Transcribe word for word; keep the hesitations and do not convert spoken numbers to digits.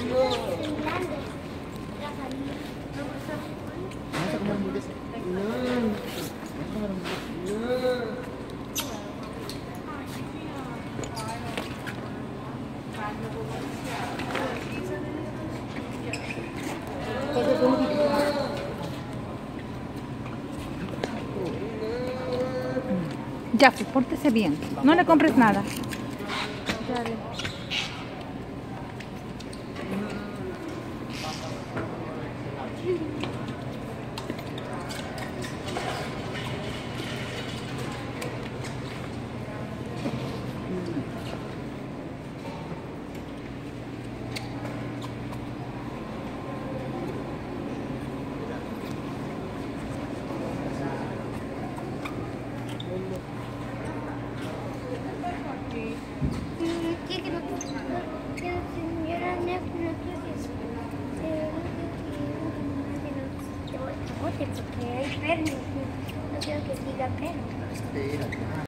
Vamos a comer hamburguesa. No. Vamos a comer hamburguesa. No. Ya, pues, pórtese bien. No le compres nada. Dale. Porque hay perros, no quiero que siga perro. Espera.